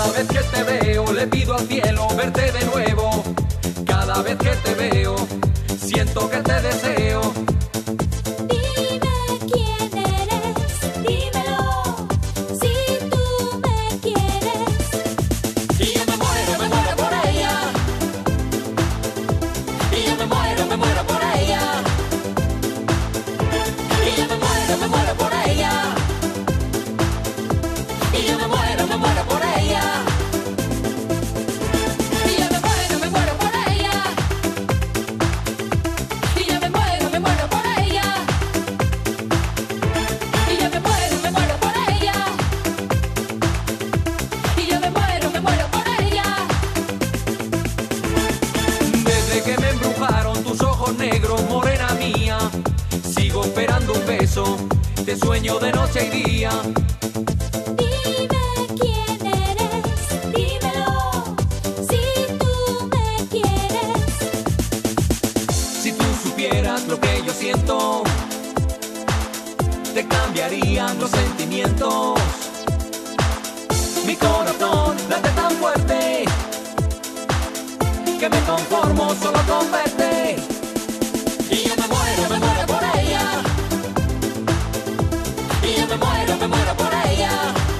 Cada vez que te veo le pido al cielo verte de nuevo. Cada vez que te veo siento que te deseo. Dime quién eres, dímelo, si tú me quieres. Y yo me muero por ella. Y yo me muero por ella. Y yo me muero por ella. Y yo me muero por ella. Y yo me muero por ella. Y yo me muero por ella. Y yo me muero por ella. Y yo me muero por ella. Desde que me embrujaron tus ojos negros, morena mía, sigo esperando un beso, te sueño de noche y día. Dime quién eres, dímelo, si tú me quieres. Si tú supieras lo que yo siento, te cambiarían los sentimientos. Mi corazón late tan fuerte que me conformo solo con verte. Y yo me muero por ella. Y yo me muero por ella.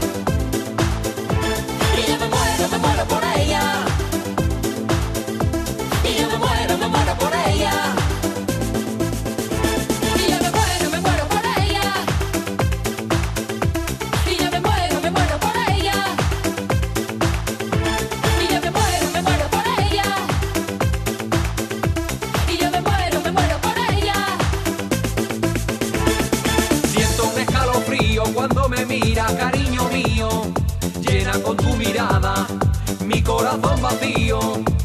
Y yo me muero por ella. Y yo me muero por ella. Y yo me muero por ella. Y yo me muero por ella. Y yo me muero por ella. Y yo me muero por ella. Siento un escalofrío cuando me miras, cariño mío. Llena con tu mirada mi corazón vacío.